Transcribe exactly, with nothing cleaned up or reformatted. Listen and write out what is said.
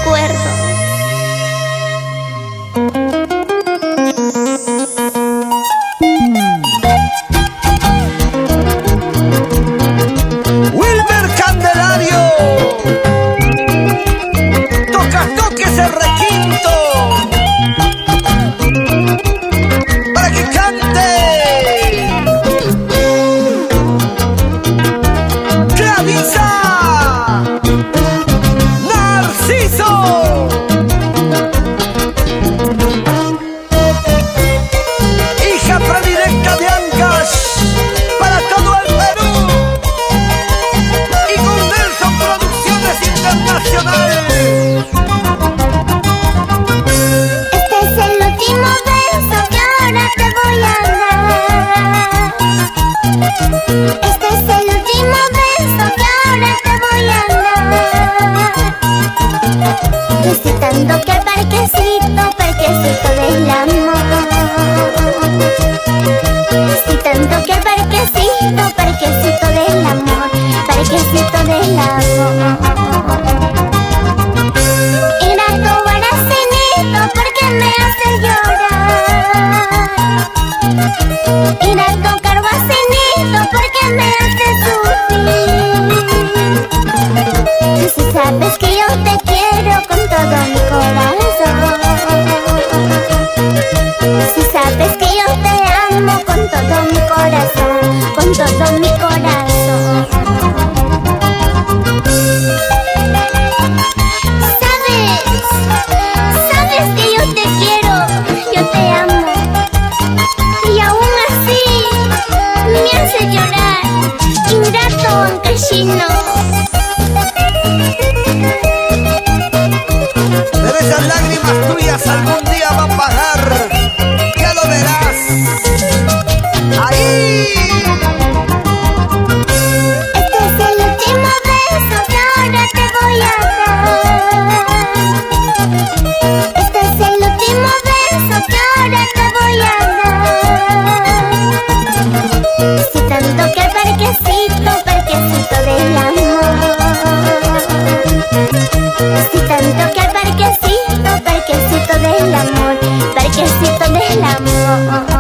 recuerdo. Wilmer Candelario, toca toque ese requinto para que cante. Clarisa Narciso, hija predilecta de Ancash para todo el Perú, y con Nelson Producciones Internacional. Este es el último beso que ahora te voy a dar. Este es el último beso que ahora te voy a dar. Recitando que al parquecito, parquecito del amor. Recitando que al parquecito, parquecito del amor, parquecito del amor. Ir a tu baracenito porque me hace llorar. Ir a tocar bacenito porque me hace sufrir. Tú sí sabes que yo te quiero con todo mi corazón. Tú sí sabes que yo te amo con todo mi corazón, con todo mi corazón. Sabes, sabes que yo te quiero, yo te amo. Y aún así me hace llorar, ingrato ancashino. Pero esas lágrimas tuyas algún día van a pagar, ya lo verás. Ahí. Este es el último beso que ahora te voy a dar. Este es el último beso que ahora te voy a dar. Recitando que al parquecito, parquecito del amor. Recitando que al parquecito, parquecito del amor, parquecito del amor.